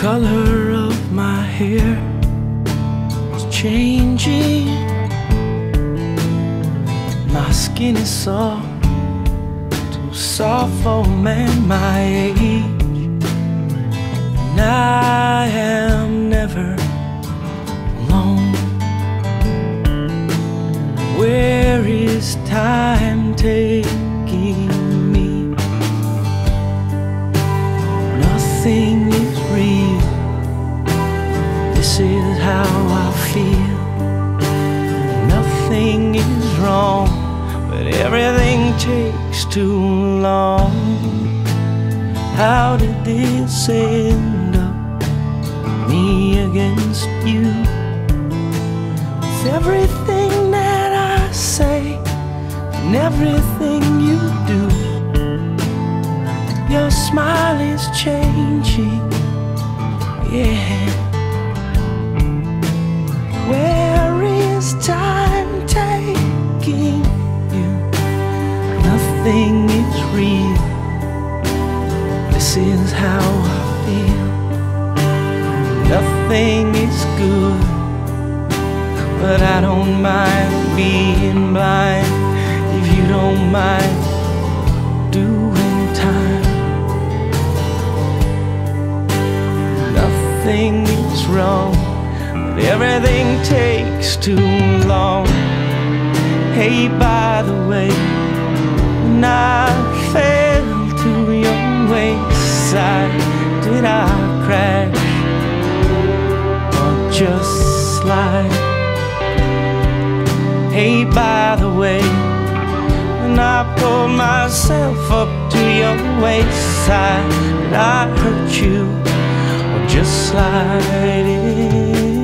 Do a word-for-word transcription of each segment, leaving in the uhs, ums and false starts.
color of my hair is changing. My skin is soft, too soft for a man my age. And I am never alone. Where is time taking me? Nothing is real. This is how I feel. Nothing is wrong, but everything takes too long. How did this end up? Me against you. With everything that I say and everything you do, your smile is changing, yeah. Where is time taking you? Nothing is real. This is how I feel. Nothing is good, but I don't mind being blind if you don't mind doing time. Nothing is wrong, but everything takes too long. Hey, by the way, when I fell to your wayside, did I crash or just slide? Hey, by the way, when I pulled myself up to your wayside, did I hurt you or just slide in?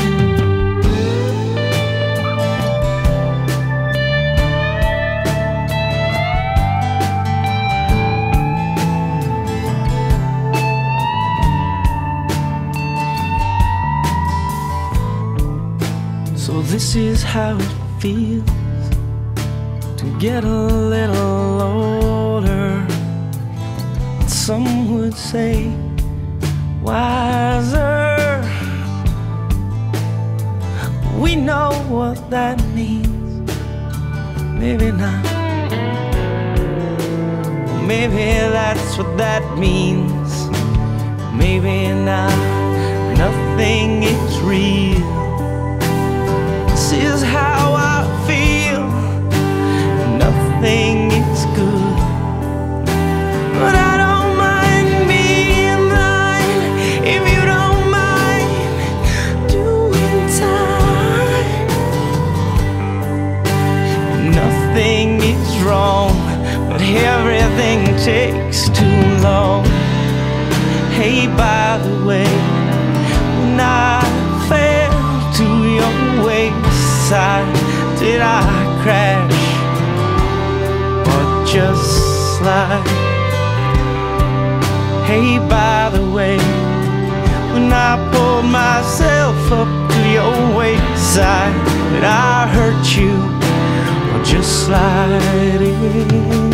So this is how it feels to get a little older. Some would say wiser. We know what that means. Maybe not. Maybe that's what that means. Maybe not. Nothing is real. This is how I feel. Nothing is good, but I don't mind being blind if you don't mind doing time. Nothing is wrong, but everything takes too long. Hey, by the way, when I fell to your wayside, did I crash or just slide? Hey, by the way, when I pulled myself up to your wayside, did I hurt you or just slide in?